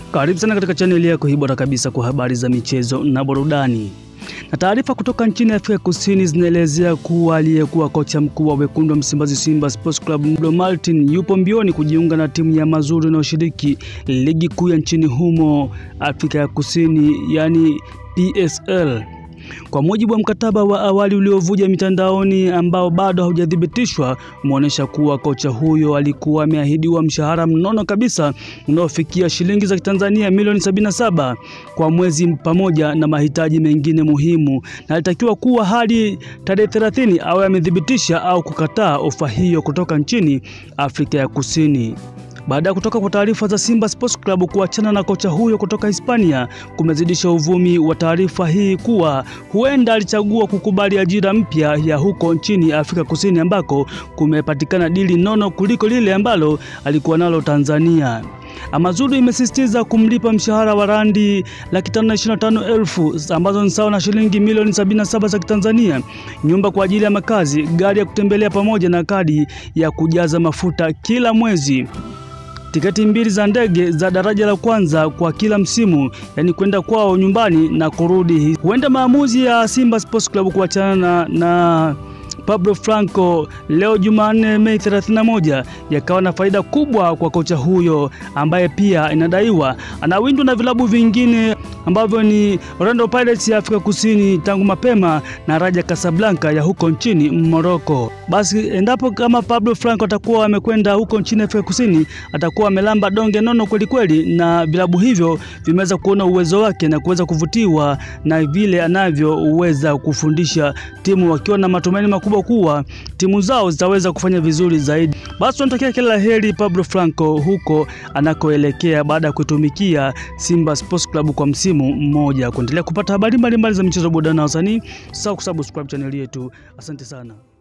Karibu sana katika channel yako hii bora kabisa kwa habari za michezo na burudani. Na taarifa kutoka nchini Afrika Kusini zinaelezea kuwa aliyekuwa kocha mkuu wa wekundu wa Msimbazi Simba Sports Club Pablo Martin yupo mbioni kujiunga na timu ya Mazuri inayoshiriki ligi kuu ya nchini humo Afrika ya Kusini, yani PSL. Kwa mujibu wa mkataba wa awali uliovuja mitandaoni ambao bado haujathibitishwa, umeonyesha kuwa kocha huyo alikuwa ameahidiwa mshahara mnono kabisa unaofikia shilingi za Tanzania milioni 77 kwa mwezi pamoja na mahitaji mengine muhimu, na alitakiwa kuwa hadi tarehe 30 awe amethibitisha au kukataa ofa hiyo kutoka nchini Afrika ya Kusini. Baada ya kutoka kwa taarifa za Simba Sports Club kuachana na kocha huyo kutoka Hispania, kumezidisha uvumi wa taarifa hii kuwa huenda alichagua kukubali ajira mpya ya huko nchini Afrika Kusini ambako kumepatikana dili nono kuliko lile ambalo alikuwa nalo Tanzania. Mazuri imesisitiza kumlipa mshahara wa randi 525,000 ambazo ni sawa na shilingi milioni 77 za Tanzania, nyumba kwa ajili ya makazi, gari ya kutembelea pamoja na kadi ya kujaza mafuta kila mwezi. Tiketi mbili za ndege za daraja la kwanza kwa kila msimu, yani kwenda kwao nyumbani na kurudi. Huenda maamuzi ya Simba Sports Club kuachana na Pablo Franco leo Jumanne Mei 31 yakawa na faida kubwa kwa kocha huyo ambaye pia inadaiwa anawindwa na vilabu vingine ambavyo ni Orlando Pirates ya Afrika Kusini tangu mapema na Raja Casablanca ya huko nchini Morocco. Basi endapo kama Pablo Franco atakuwa amekwenda huko nchini Afrika Kusini, atakuwa amelamba donge nono kweli kweli, na vilabu hivyo vimeweza kuona uwezo wake na kuweza kuvutiwa na vile anavyoweza kufundisha timu, wakiwa na matumaini makubwa kuwa timu zao zitaweza kufanya vizuri zaidi. Basi tunatakia kila heri Pablo Franco huko anakoelekea baada ya kutumikia Simba Sports Club kwa msimu mmoja. Kuendelea kupata habari mbalimbali za michezo, burudani na wasanii, usisahau kusubscribe channel yetu. Asante sana.